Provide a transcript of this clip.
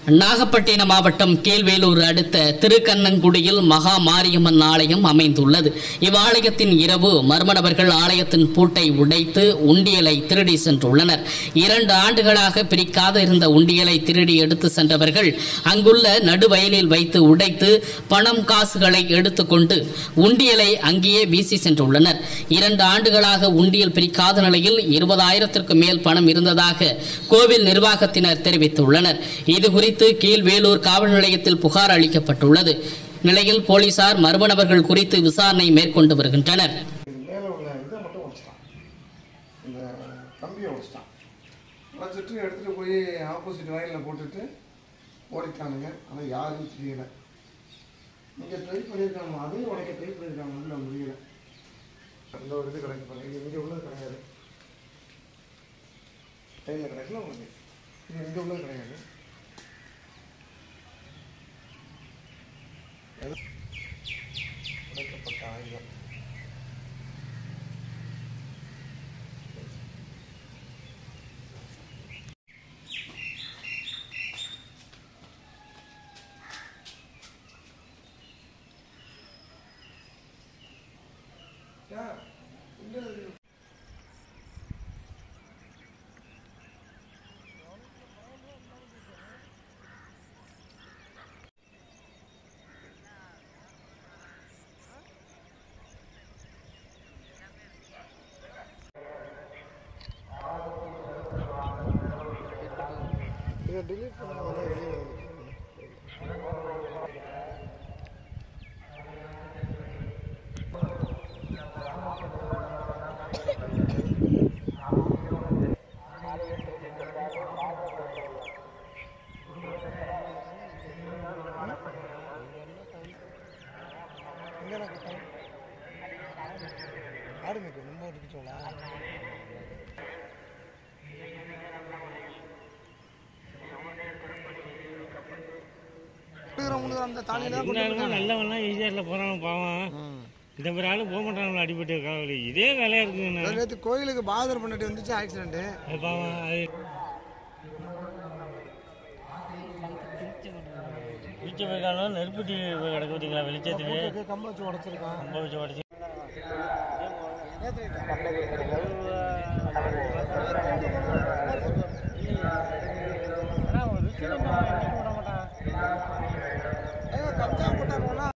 நாகப்பட்டினம் மாவட்டம் கீழ்வேலூர் அடுத்த திருக்கண்ணங்குடியில் மகா மாரியம்மன் ஆலயம் அமைந்துள்ளது. இவ்வாலயத்தின் இரவு மர்ம நபர்கள் ஆலயத்தின் பூட்டை உடைத்து உண்டியலை திருடி சென்றுள்ளனர். 2 ஆண்டுகளாக பிரிக்காத இருந்த உண்டியலை திருடி எடுத்து சென்றவர்கள் அங்குள்ள நடுவயலில் வைத்து உடைத்து பணம் காசுகளை எடுத்துக்கொண்டு உண்டியலை அங்கேயே வீசி சென்றுள்ளனர். 2 ஆண்டுகளாக உண்டியல் பிரிக்காத நிலையில் 20,000ற்கு மேல் பணம் இருந்ததாக கோவில் நிர்வாகத்தினர் தெரிவித்துள்ளனர். இதுகுறித்து கீழ்வேலூர் காவல் நிலையத்தில் புகார் அளிக்கப்பட்டுள்ளது. நிலையில் போலீசார் மர்ம நபர்கள் குறித்து விசாரணை மேற்கொண்டு வருகின்றனர். எடுத்துட்டு போய் ஆப்போசிட் வயலில் போட்டுட்டு ஓடிட்டானுங்க. ஆனால் யாருன்னு தெரியல. இங்கே ட்ரை பண்ணியிருக்காங்க, அதையும் உடைக்க ட்ரை பண்ணியிருக்காங்க, முடியல. அந்த ஒரு இது கிடைக்கு பாருங்க, இங்கே உள்ளது கிடையாது. டைமில் கிடைக்கல உங்களுக்கு, இது இங்கே உள்ளது கிடையாது. உடைக்கப்பட்ட ஆயுதம். delete பண்ணாம வெளியே ஆடுமைக்கு ரொம்ப இருக்குச்சோளா நல்லவெல்லாம் ஈஸியாக போறாங்க பாவம். இந்த மாதிரி ஆளு போக மாட்டாங்களா அடிபட்டு காவலி. இதே வேலையா இருக்குங்க. நேற்று கோயிலுக்கு பாதர் பண்ணிட்டு வந்துச்சு ஆக்சிடென்ட். பாவம் அது வெளிச்சம் நெருப்புட்டி கிடக்கு பார்த்தீங்களா? வெளிச்சத்துக்கு கம்ப வச்சு உடச்சிருக்கான். கம்ப வச்சு உடச்சி